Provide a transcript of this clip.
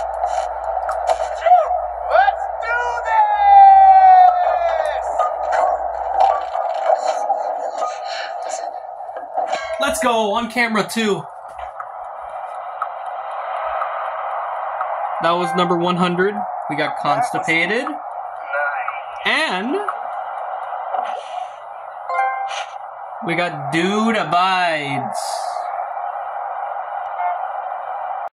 Let's do this! Let's go on camera 2. That was number 100. We got Constipated. And we got Dude Abides.